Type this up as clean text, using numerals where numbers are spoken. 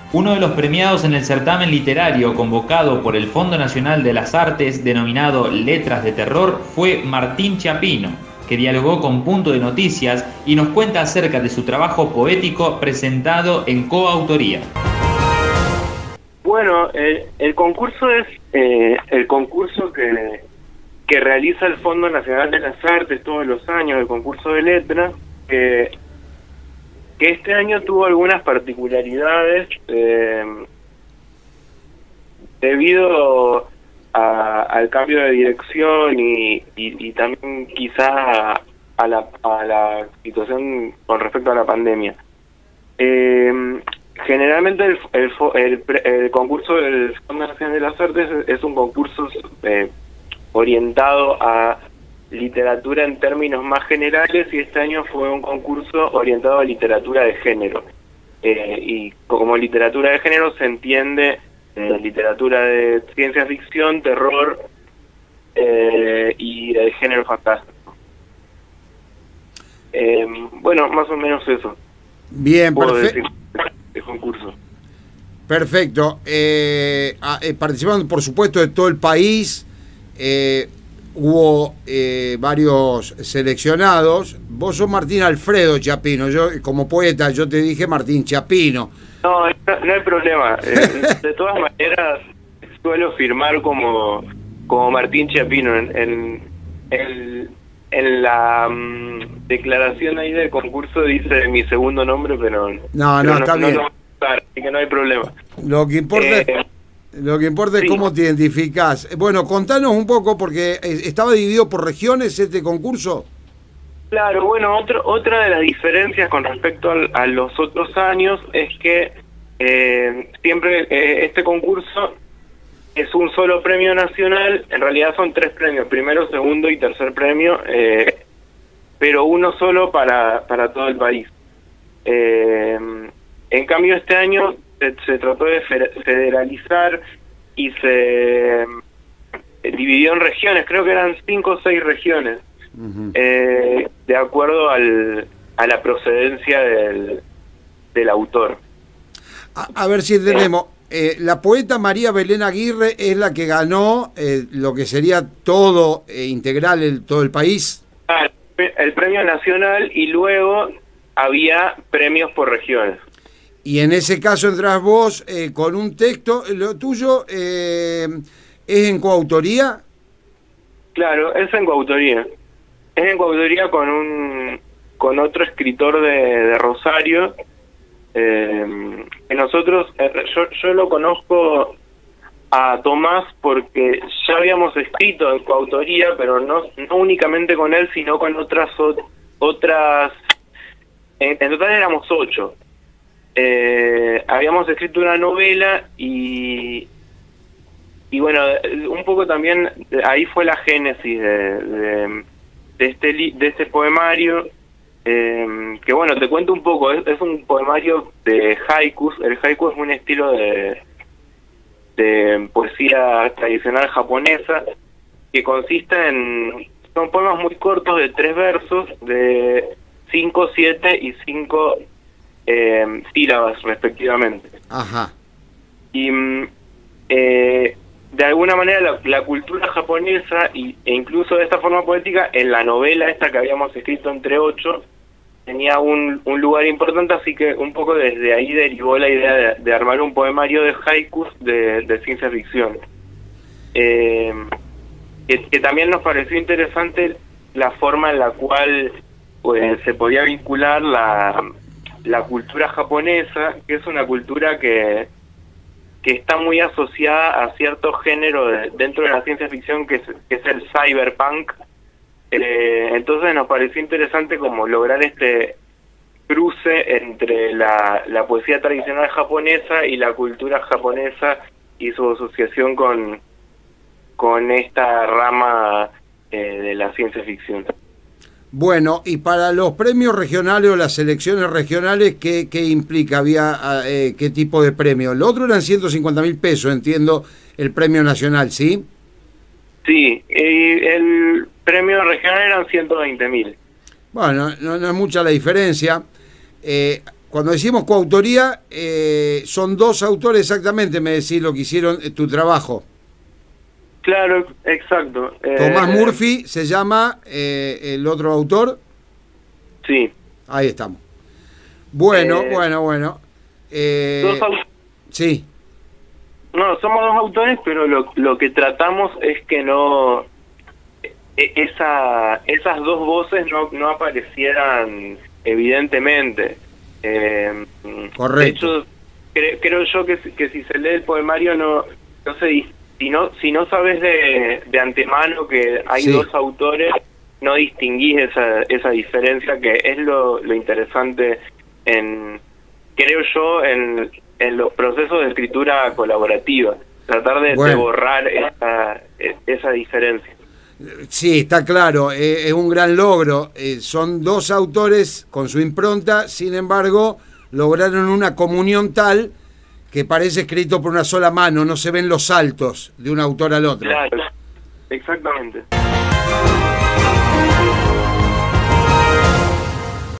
Uno de los premiados en el certamen literario convocado por el Fondo Nacional de las Artes, denominado Letras de Terror, fue Martín Chiappino, que dialogó con Punto de Noticias y nos cuenta acerca de su trabajo poético presentado en coautoría. Bueno, el concurso es el concurso que realiza el Fondo Nacional de las Artes todos los años, el concurso de letras, que este año tuvo algunas particularidades debido al cambio de dirección y también quizá a la situación con respecto a la pandemia. Generalmente el concurso del Fondo Nacional de las Artes es un concurso orientado a literatura en términos más generales, y este año fue un concurso orientado a literatura de género. Y como literatura de género se entiende literatura de ciencia ficción, terror y de género fantástico. Bueno, más o menos eso. Bien, perfecto. El concurso. Perfecto. Participaron, por supuesto, de todo el país. Hubo varios seleccionados. Vos sos Martín Alfredo Chiappino. Yo, como poeta, yo te dije Martín Chiappino. No hay problema. De todas maneras, suelo firmar como Martín Chiappino. En la declaración ahí del concurso dice mi segundo nombre, pero no, está bien. Así que no hay problema. Lo que importa es sí. Cómo te identificás. Bueno, contanos un poco, porque estaba dividido por regiones este concurso. Claro, bueno, otra de las diferencias con respecto a los otros años es que siempre este concurso es un solo premio nacional. En realidad son 3 premios, primero, segundo y tercer premio, pero uno solo para todo el país. En cambio, este año se trató de federalizar y se dividió en regiones. Creo que eran 5 o 6 regiones, de acuerdo a la procedencia del autor. A ver si entendemos. La poeta María Belén Aguirre es la que ganó lo que sería todo integral, todo el país. El premio nacional, y luego había premios por regiones. Y en ese caso entras vos con un texto. ¿Lo tuyo es en coautoría? Claro, es en coautoría. Es en coautoría con otro escritor de Rosario. Que nosotros, yo lo conozco a Tomás porque ya habíamos escrito en coautoría, pero no únicamente con él, sino con otras en total éramos 8. Habíamos escrito una novela y bueno, un poco también ahí fue la génesis de este poemario, que bueno, te cuento un poco. Es un poemario de haikus. El haiku es un estilo de poesía tradicional japonesa que consiste son poemas muy cortos de 3 versos, de 5, 7 y 5 sílabas respectivamente. Ajá. Y de alguna manera la cultura japonesa e incluso de esta forma poética en la novela esta que habíamos escrito entre 8 tenía un lugar importante, así que un poco desde ahí derivó la idea de armar un poemario de haikus de ciencia ficción. Que también nos pareció interesante la forma en la cual pues se podía vincular la cultura japonesa, que es una cultura que está muy asociada a cierto género dentro de la ciencia ficción, que es el cyberpunk. Entonces nos pareció interesante como lograr este cruce entre la poesía tradicional japonesa y la cultura japonesa y su asociación con esta rama de la ciencia ficción. Bueno, y para los premios regionales o las selecciones regionales, ¿qué implica? ¿Qué tipo de premio? Lo otro eran 150.000 pesos, entiendo, el premio nacional, ¿sí? Sí, el premio regional eran 120.000. Bueno, no es mucha la diferencia. Cuando decimos coautoría, son dos autores exactamente, me decís lo que hicieron tu trabajo. Claro, exacto. Tomás Murphy se llama el otro autor. Sí. Ahí estamos. Bueno. Sí. No, somos dos autores, pero lo que tratamos es que no esas dos voces no aparecieran evidentemente. Correcto. De hecho, creo yo que si se lee el poemario no sé, si no sabes de antemano que hay Sí. dos autores, no distinguís esa diferencia, que es lo interesante creo yo en los procesos de escritura colaborativa, tratar de borrar esa diferencia. Sí, está claro, es un gran logro. Son dos autores con su impronta, sin embargo, lograron una comunión tal que parece escrito por una sola mano, no se ven los saltos de un autor al otro. Claro, exactamente.